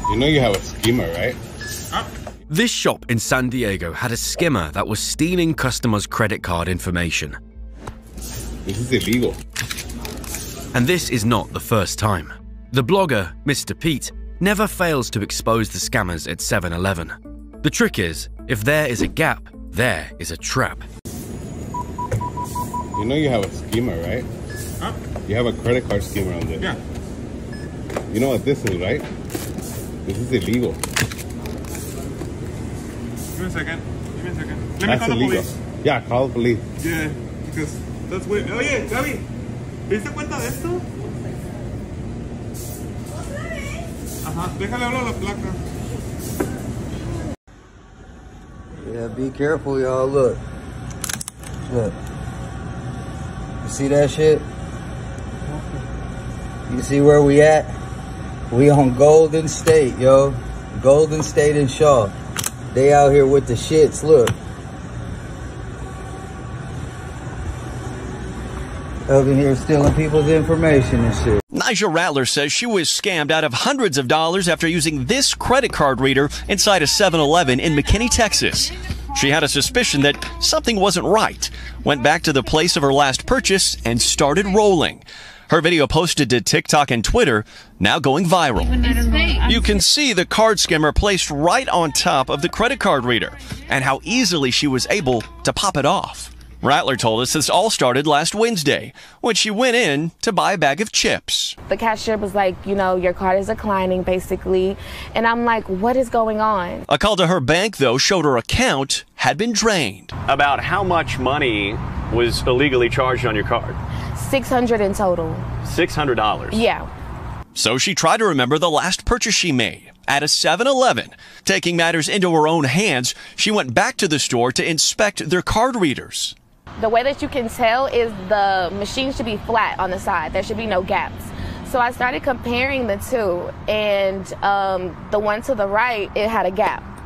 You know you have a skimmer, right? This shop in San Diego had a skimmer that was stealing customers' credit card information. This is illegal. And this is not the first time. The blogger, Mr. Pete, never fails to expose the scammers at 7-Eleven. The trick is, if there is a gap, there is a trap. You know you have a skimmer, right? You have a credit card skimmer on this. Yeah. You know what this is, right? This is illegal. Give me a second. Give me a second. Let me That's call the illegal. police. Yeah, call the police. Yeah, because that's weird. Oye, Gaby, ¿viste cuenta de esto? Ajá, déjale hablar a la placa. Yeah, be careful, y'all. Look. Look. You see that shit? You see where we at? We on Golden State, yo. Golden State and Shaw. They out here with the shits, look. Over here stealing people's information and shit. Nyjah Rattler says she was scammed out of hundreds of dollars after using this credit card reader inside a 7-Eleven in McKinney, Texas. She had a suspicion that something wasn't right, went back to the place of her last purchase, and started rolling. Her video posted to TikTok and Twitter, now going viral. You can see the card skimmer placed right on top of the credit card reader, and how easily she was able to pop it off. Rattler told us this all started last Wednesday, when she went in to buy a bag of chips. The cashier was like, you know, your card is declining, basically. And I'm like, what is going on? A call to her bank, though, showed her account had been drained. About how much money was illegally charged on your card? $600 in total. $600? Yeah. So she tried to remember the last purchase she made at a 7-Eleven. Taking matters into her own hands, she went back to the store to inspect their card readers. The way that you can tell is the machine should be flat on the side. There should be no gaps. So I started comparing the two, and the one to the right, it had a gap.